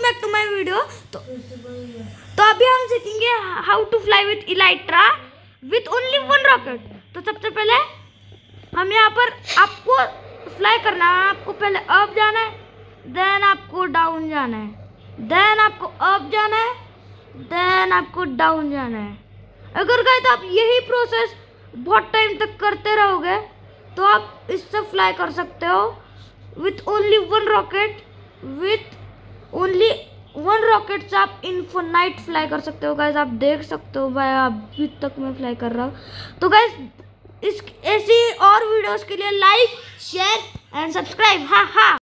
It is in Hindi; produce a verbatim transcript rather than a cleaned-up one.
Back to my video. तो तो अभी हम सीखेंगे how to fly with elytra with only one rocket. तो सबसे पहले हम यहाँ पर आपको फ्लाई करना है। आपको पहले अप जाना है, देन आपको डाउन जाना है, देन आपको अप जाना है, देन आपको डाउन जाना है। अगर गाइस आप यही प्रोसेस बहुत टाइम तक करते रहोगे तो आप इससे फ्लाई कर सकते हो with only one rocket. With only one rocket से आप इनफिनाइट फ्लाई कर सकते हो गाइस। आप देख सकते हो भाई, अभी तक मैं फ्लाई कर रहा हूँ। तो गाइस इस ऐसी और वीडियोस के लिए लाइक शेयर एंड सब्सक्राइब। हाँ हाँ।